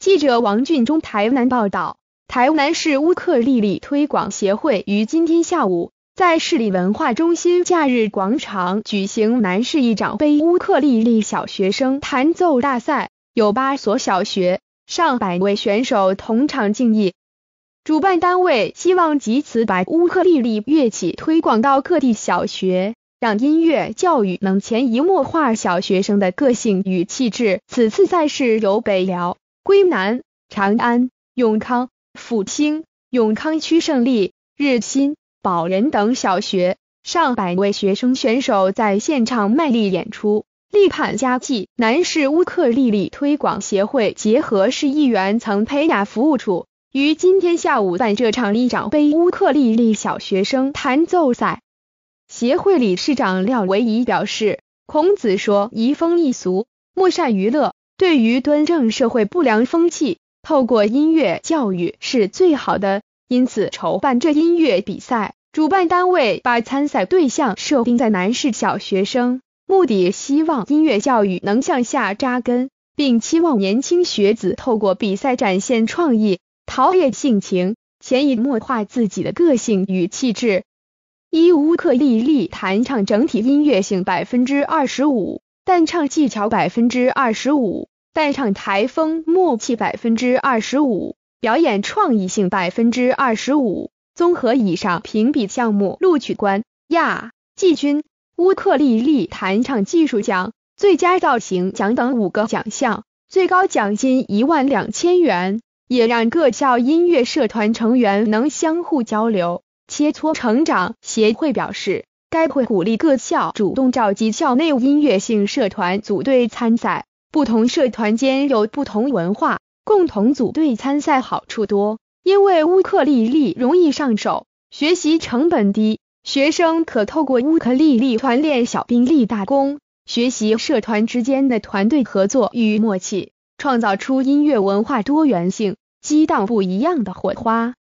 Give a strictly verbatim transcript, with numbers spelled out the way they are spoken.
记者王俊忠台南报道，台南市乌克丽丽推广协会于今天下午在市立文化中心假日广场举行南市议长杯乌克丽丽小学生弹奏大赛，有八所小学上百位选手同场竞艺。主办单位希望藉此把乌克丽丽乐器推广到各地小学，让音乐教育能潜移默化小学生的个性与气质。此次赛事由北寮、归南、长安、永康、复兴、永康区胜利、日新、宝仁等小学上百位学生选手在现场卖力演出，力盼佳绩。南市乌克丽丽推广协会结合市议员曾培雅服务处于今天下午办这场议长杯乌克丽丽小学生弹奏赛。协会理事长廖维仪表示，孔子说移风易俗，莫善娱乐，对于敦正社会不良风气，透过音乐教育是最好的，因此筹办这音乐比赛，主办单位把参赛对象设定在南市小学生，目的希望音乐教育能向下扎根，并期望年轻学子透过比赛展现创意，陶冶性情，潜移默化自己的个性与气质。一乌克丽丽弹唱整体音乐性 百分之二十五， 弹唱技巧 百分之二十五， 弹唱台风默契 百分之二十五， 表演创意性 百分之二十五。 综合以上评比项目录取冠、亚、季军、乌克丽丽弹唱技术奖、最佳造型奖等五个奖项，最高奖金一万两千元，也让各校音乐社团成员能相互交流，切磋成长。协会表示，该会鼓励各校主动召集校内音乐性社团组队参赛，不同社团间有不同文化，共同组队参赛好处多，因为乌克丽丽容易上手，学习成本低，学生可透过乌克丽丽团练小兵立大功，学习社团之间的团队合作与默契，创造出音乐文化多元性、激荡不一样的火花。